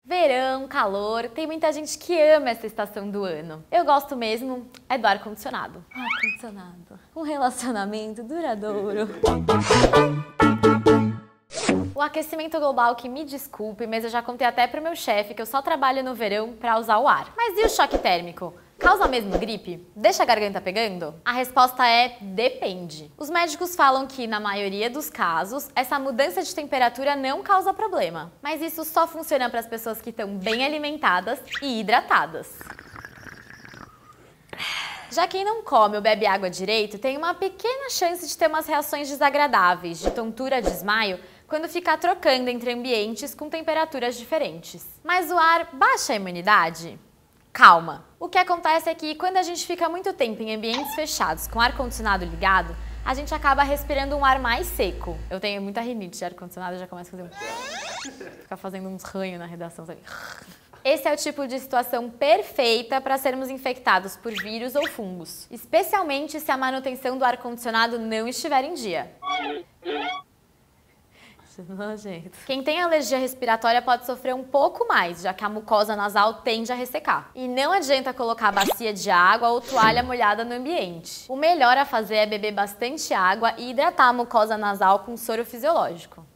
Verão, calor, tem muita gente que ama essa estação do ano. Eu gosto mesmo é do ar-condicionado. Ar-condicionado. Um relacionamento duradouro. O aquecimento global, que me desculpe, mas eu já contei até pro meu chefe que eu só trabalho no verão para usar o ar. Mas e o choque térmico? Causa mesmo gripe? Deixa a garganta pegando? A resposta é depende. Os médicos falam que, na maioria dos casos, essa mudança de temperatura não causa problema. Mas isso só funciona para as pessoas que estão bem alimentadas e hidratadas. Já quem não come ou bebe água direito tem uma pequena chance de ter umas reações desagradáveis, de tontura, desmaio, quando ficar trocando entre ambientes com temperaturas diferentes. Mas o ar baixa a imunidade? Calma! O que acontece é que quando a gente fica muito tempo em ambientes fechados com ar-condicionado ligado, a gente acaba respirando um ar mais seco. Eu tenho muita rinite de ar-condicionado, eu já começo a fazer ficar fazendo uns ranhos na redação, sabe? Esse é o tipo de situação perfeita para sermos infectados por vírus ou fungos, especialmente se a manutenção do ar-condicionado não estiver em dia. Quem tem alergia respiratória pode sofrer um pouco mais, já que a mucosa nasal tende a ressecar. E não adianta colocar bacia de água ou toalha molhada no ambiente. O melhor a fazer é beber bastante água e hidratar a mucosa nasal com soro fisiológico.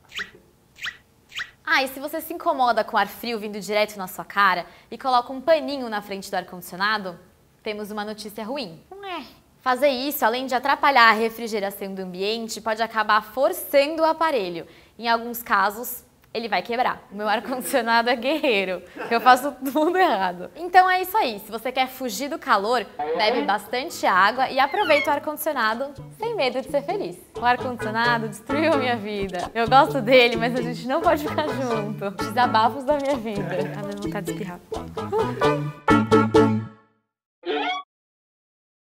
Ah, e se você se incomoda com ar frio vindo direto na sua cara e coloca um paninho na frente do ar-condicionado, temos uma notícia ruim. Fazer isso, além de atrapalhar a refrigeração do ambiente, pode acabar forçando o aparelho. Em alguns casos, ele vai quebrar. O meu ar-condicionado é guerreiro, eu faço tudo errado. Então é isso aí, se você quer fugir do calor, bebe bastante água e aproveita o ar-condicionado sem medo de ser feliz. O ar-condicionado destruiu a minha vida. Eu gosto dele, mas a gente não pode ficar junto. Desabafos da minha vida. A minha vontade de espirrar.